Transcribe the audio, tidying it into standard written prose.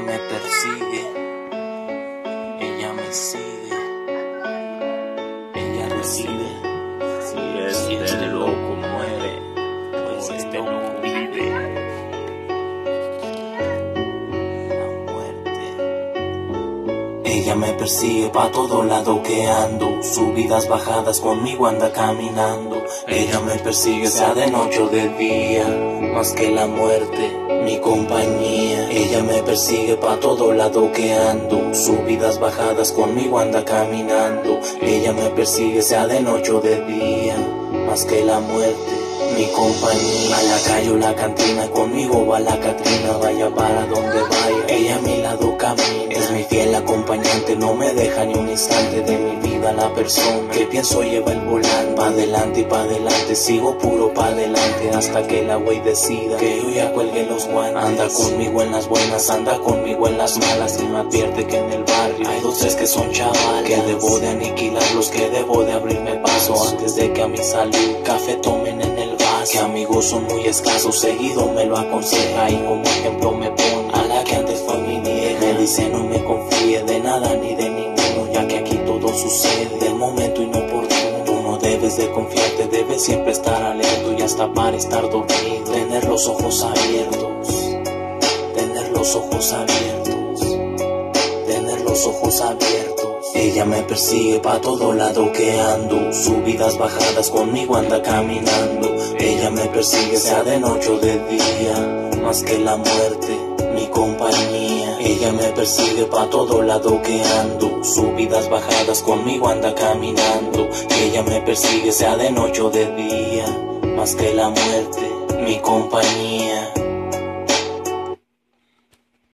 me persigue, ella me sigue, ella reside. Si este loco muere, pues este loco vive. La muerte. Ella me persigue pa' todo lado que ando, subidas, bajadas, conmigo anda caminando. Ella me persigue sea de noche o de día, más que la muerte, mi compañía. Ella me persigue pa' todo lado que ando, subidas, bajadas, conmigo anda caminando. Ella me persigue sea de noche o de día, más que la muerte, mi compañía. A la calle o la cantina, conmigo va la Catrina, vaya para donde vaya, ella a mi lado camina. Es mi fiel acompañante, no me deja ni un instante de mi vida. La persona que pienso lleva el volante, pa' adelante y pa' adelante, sigo puro pa' adelante, hasta que la güey decida que yo ya cuelgue los guantes. Anda conmigo en las buenas, anda conmigo en las malas, y me advierte que en el barrio hay dos tres que son chavales, que debo de aniquilarlos, que debo de abrirme paso, antes de que a mi salud café tomen en el vaso. Que amigos son muy escasos, seguido me lo aconseja, y como ejemplo me pone a la que antes fue mi vieja. Me dice no me confíe de nada ni de ninguno, ya que aquí todo sucede de momento inoportuno. Tú no debes de confiarte, debes siempre estar alerta, y hasta para estar dormido tener los ojos abiertos, tener los ojos abiertos, tener los ojos abiertos. Ella me persigue pa' todo lado que ando, subidas, bajadas, conmigo anda caminando. Ella me persigue sea de noche o de día, más que la muerte, mi compañía. Ella me persigue pa' todo lado que ando, subidas, bajadas, conmigo anda caminando. Ella me persigue sea de noche o de día, más que la muerte, mi compañía.